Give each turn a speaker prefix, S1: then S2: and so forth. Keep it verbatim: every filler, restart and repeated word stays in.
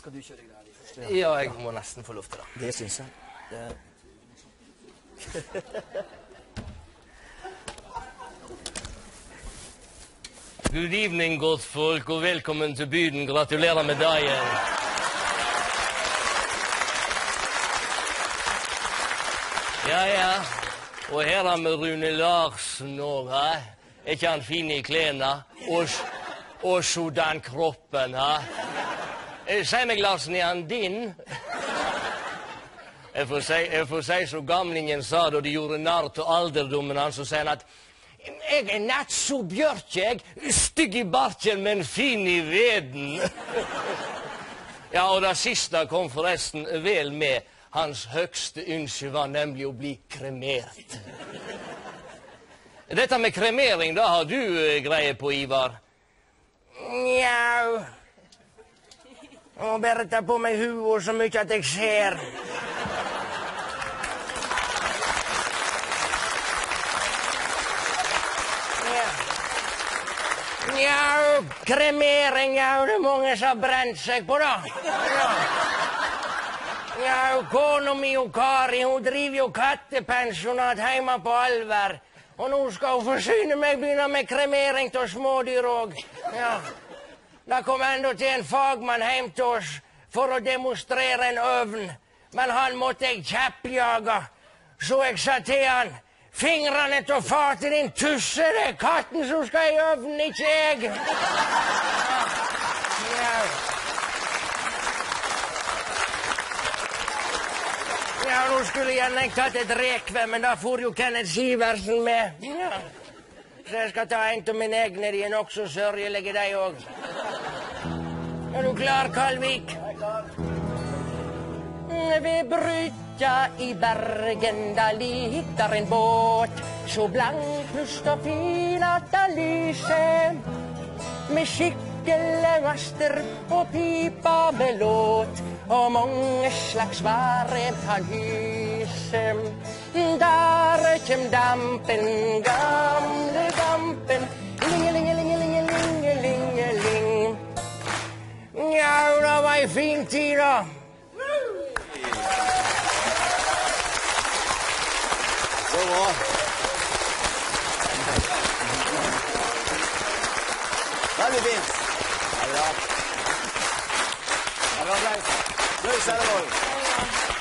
S1: Skal du kjøre greier i først?
S2: Ja, jeg må nesten få lov til det.
S1: Det synes jeg. Det...
S2: Good evening, godt folk, og velkommen til byen. Gratulerer med dagen. Ja, ja. Og her er med Rune Larsen òg, hæ? Er ikke han fin i klærne? Og, og sådan kroppen, hæ? Si meg, Larsen, er han din? Jeg får si, jeg får si som gamlingen sa da de gjorde narr til alderdommen hans, så sier han at jeg er natt så bjørk, jeg. Stygg i barken, men fin i veden. Ja, og det siste kom forresten vel med. Hans høgste ønske var nemlig å bli kremert. Dette med kremering, da har du uh, greie på, Ivar? Njau. Jeg må bare ta på meg hua så mye at jeg ser. Njau, kremering, njau, det er mange som har brent seg på det. Njau, kona mi og Kari, hun driver jo kattepensjonat hjemme på Alver. Og nå skal hun forsyne meg begynne med kremering til smådyr òg. Ja. Da kom enda til en fagmann hjem til oss for å demonstrere en øvn. Men han måtte jeg kjeppjage. Så jeg sa til han, fingrene til fatet din tusse, det er katten som skal i øvnen, ikke jeg. Ja. Ja, nå skulle jeg gjerne tatt et rekve, men da får jo Kenneth Siversen med. Ja. Så jeg skal ta en til mine egne, de er nok så sørgelige, de òg. Er du klar, Kalvik? Jeg er klar. Ved brytja i Bergen, da ligger en båt, så blank, plust og fin at da lyser, med skikkele master og pipa med låt, og mange slags varer kan hyse. Der kjem dampen, gamle dampen, lingelingelingelingelingeling. Ja, det var en fin tid da.
S1: Så bra. Veldig fint. Ja, bra. Ja, bra, Blaus. Blaus er det også.